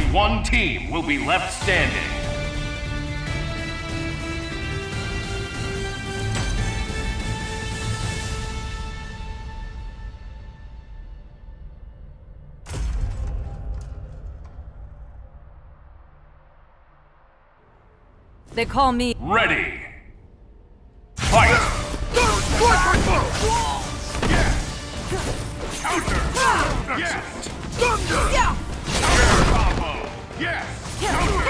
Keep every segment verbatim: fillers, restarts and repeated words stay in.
one team will be left standing. They call me... Ready! Fight! Counter! Yes! Thunder! Yeah! Counter combo! Yes! Counter!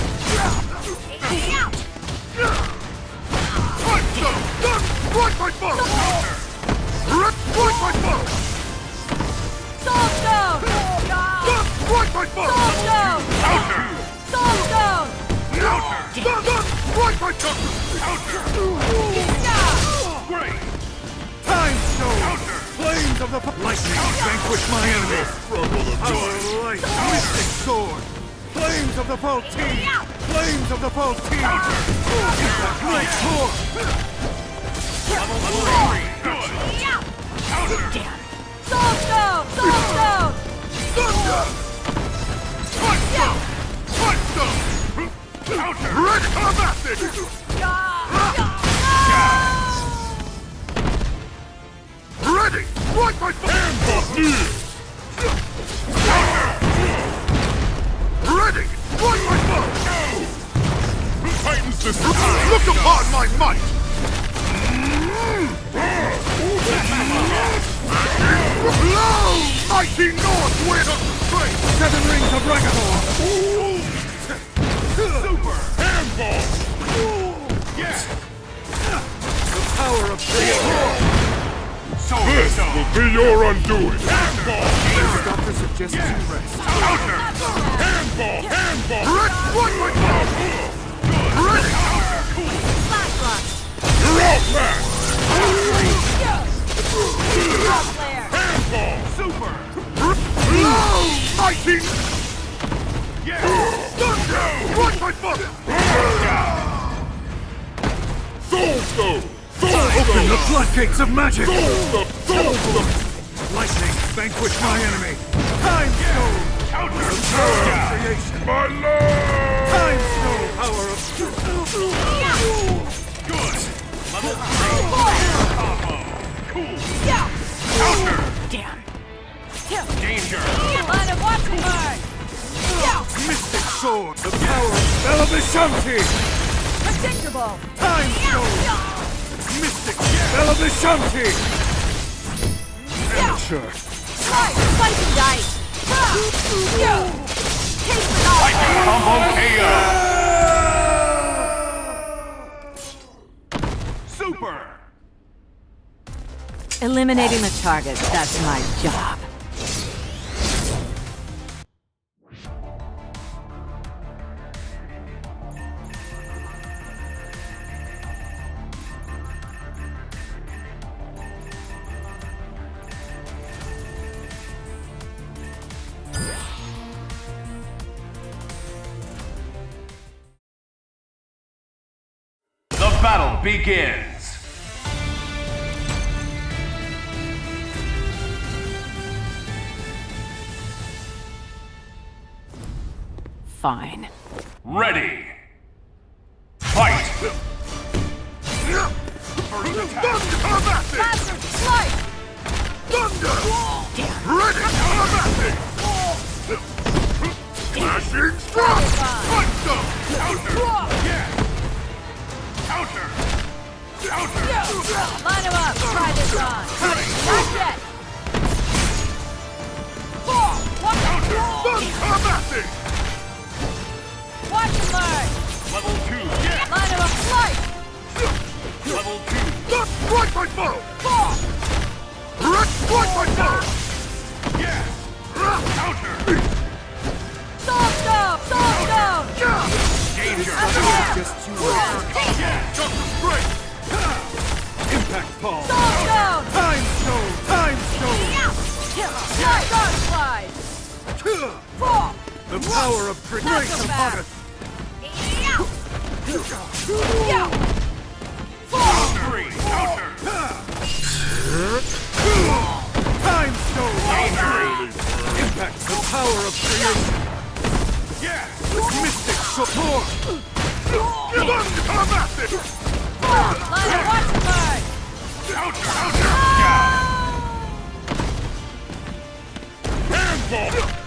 Punch them! Gun! Right my foe! Right my foe! Soul Stone! Gun! Right my foe! Soul Stone! Counter! Soul Stone! Counter! Gun! Gun! Right my foe! Counter! Great! Time stone! Counter! Flames of the lightning vanquish my enemy! Power light! Mystic sword! Flames of the Voltine! Flames of the Voltine! Great sword! Level three! Good! Counter! Soul Stone! Soul Stone! Thunder! Punch them! Punch them! Counter! Red Combatic! Ready! Right my foot! Ready! Right my foot! Titans this Look upon my might! Blow! Mighty North Wind! Seven rings of Ragathor! Super! Handball! Yes! The power of Creator! This will be your undoing! Handball! The doctor suggests you rest. Counter! Handball! Handball! Red! Right my foot! Ready! You're out, man! Flare! Handball! Super! Blow! Mighty! Yes! Thunder! Right my foot! Soul Stone! Soul Open Stone! the floodgates of magic! Soul Stone! Soul Stone! Lightning, vanquish my enemy! Time Stone! Counter! Power of creation! My lord! Time Stone! Power of... Good! Level three! Combo! Cool! Counter! Damn! Danger! Line of watching bird! Mystic Sword! The power of Belabishanti! Predictable! Time Stone! Mystic Belabishanti! Amateur! Right! Spicy dice! Taste it all! Lightning combo K O! Super! Eliminating the target, that's my job. The battle begins! Fine. Ready! Fight! Combatic! Master, slice! Thunder! Ready! Combatic! Smashing strike! Punch them! Counter! Yes! Counter! Counter! Line him up! Try this on! Not yet! Counter! Combatic! Watch him learn! Level two! Yes! Line him up! Slice! Level two! Right my foe! Right my foe! Yes! Counter! Soul Stone! Soul Stone! Danger! Just too late! Yes! Justice Great! Impact Ball! Soul Stone! Time Stone! Time Stone! Slice! Dark Slide! The power of Grace upon us! Three! Counter! Time Stone! Danger! Impact the power of creation! Yes! Mystic Sword! Come at this! Line of Watchbird! Counter! Counter! Handball!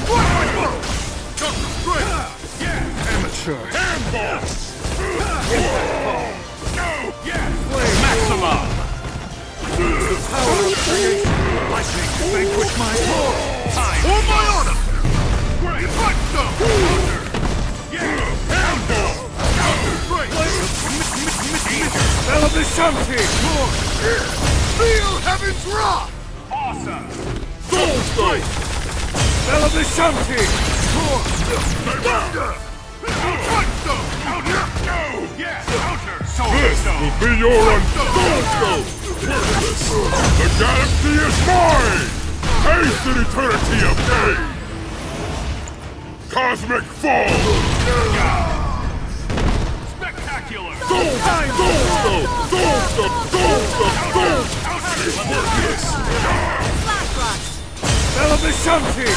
Amateur! Handball! Go! Yes! Maxima! The power of creation! Lightning to vanquish my lord! Time! On my honor! Great! Punch them! Counter! Yeah! Handball! Counter! Great! Spell of the Shanti! Feel heaven's wrath! Awesome! Soul Strike! Spell of the Shanti! Thunder! Punch them! Counter! Go! Yes! Counter! Soul This will be your unstoppable! The galaxy is mine! Taste an eternity of pain! Cosmic Fall! Spectacular! Soul Stone! Soul Stone! Soul Stone! Soul Stone! Soul Stone! Worthless! Spell of the Shanti!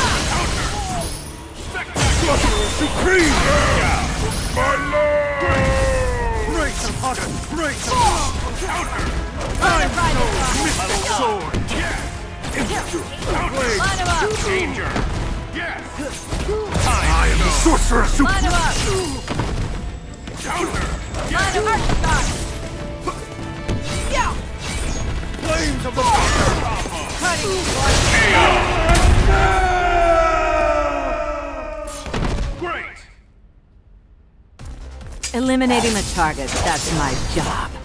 Sorcerer Supreme! My lord! Grace of Hagen! Grace of Line Time of Riding Mystic Sword! Line of up! Danger! Yes! I am the Sorcerer Line Supreme! of up! Counter! Line of Archstar! Yeah! Flames of the Fire! Cutting Great! Eliminating the target, that's my job.